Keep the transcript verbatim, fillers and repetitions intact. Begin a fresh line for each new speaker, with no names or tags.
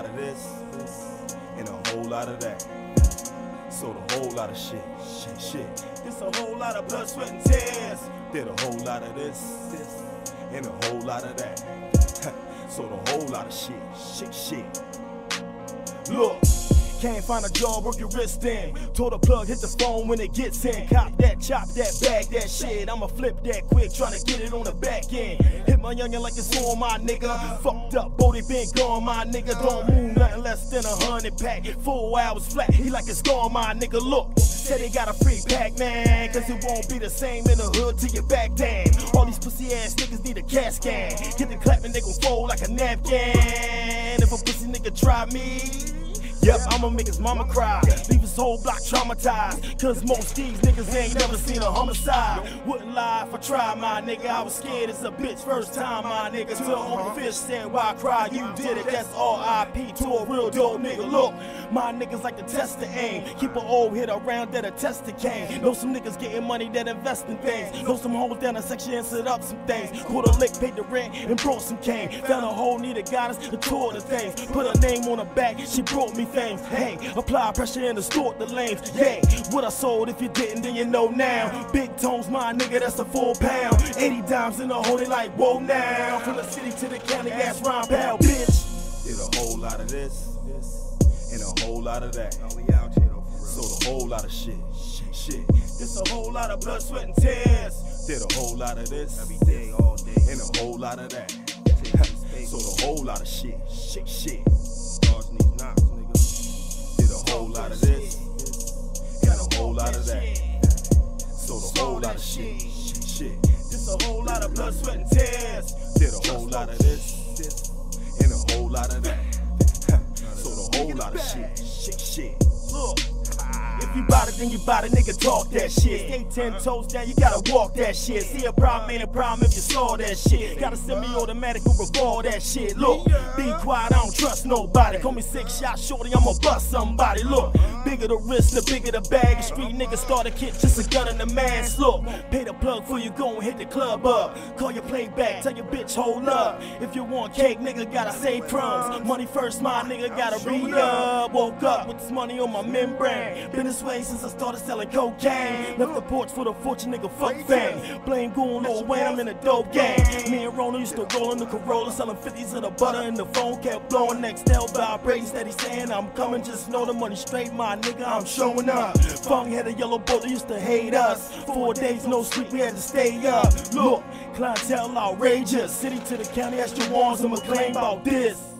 lot of this, and a whole lot of that. So the whole lot of shit, shit, shit. It's a whole lot of blood, sweat, and tears. Did a whole lot of this, this, and a whole lot of that. So the whole lot of shit, shit, shit. Look. Can't find a job, work your wrist in. Told the plug, hit the phone when it gets in. Cop that, chop that, bag that shit. I'ma flip that quick, tryna get it on the back end. Hit my youngin' like it's on my nigga. Fucked up, Bodie been gone, my nigga. Don't move nothing less than a hundred pack. Four hours flat, he like it's gone, my nigga. Look, said they got a free pack, man. Cause it won't be the same in the hood till you back down. All these pussy ass niggas need a CAT scan. Get the clapping, they gon' fold like a napkin. If a pussy nigga try me, yep, I'ma make his mama cry, leave his whole block traumatized. Cause most these niggas ain't never seen a homicide. Wouldn't lie if I tried, my nigga. I was scared as a bitch first time, my nigga. Till Uncle Fish said, why cry? You did it, that's R I P to a real dope nigga. Look, my niggas like to test the aim. Keep an old hit around that attest the cane. Know some niggas getting money that invest in things. Know some hoes down the section and set up some things. Put a lick, paid the rent, and brought some cane. Found a hoe, needed guidance, and tore the things. Put her name on her back, she brought me things. Hey, apply pressure and distort the lanes. Yeah, what I sold, if you didn't, then you know now. Big tones, my nigga, that's a full pound. eighty dimes in the hole, they like, whoa now. From the city to the county, that's round pound, bitch. Did a whole lot of this, this, and a whole lot of that. So the whole lot of shit, shit, shit. This a whole lot of blood, sweat, and tears. Did a whole lot of this, every day, all day, and a whole lot of that. So the whole lot of shit, shit, shit. A whole lot of this, and a whole lot of that. So the whole lot of shit, shit, shit. This a whole lot of blood, sweat, and tears. Did a whole lot of this, and a whole lot of that. So the whole lot of shit, shit, shit. Look. If you bout it, then you bout it, nigga, talk that shit. Stay ten toes down, you gotta walk that shit. See a problem ain't a problem if you saw that shit. Got a semi-automatic who revolve that shit. Look, be quiet, I don't trust nobody. Call me six shot shorty, I'ma bust somebody. Look, bigger the wrist, the bigger the bag. The street nigga start a kit, just a gun in the mask. Look, pay the plug for you, go and hit the club up. Call your playback, tell your bitch hold up. If you want cake, nigga, gotta save crumbs. Money first, my nigga, gotta re-up. Woke up with this money on my membrane. Been this way since I started selling cocaine. Left the porch for the fortune, nigga, fuck fame. Blame Goon, Lil Wayne, I'm in a dope game. Me and Rona used to roll in the Corolla, selling fifties of the butter, and the phone kept blowing. Next L vibrating, steady saying I'm coming. Just know the money straight, my nigga, I'm showing up. Fung had a yellow boat, they used to hate us. Four days, no sleep, we had to stay up. Look, clientele outrageous. City to the county, ask your Warrens, I'ma claim about this.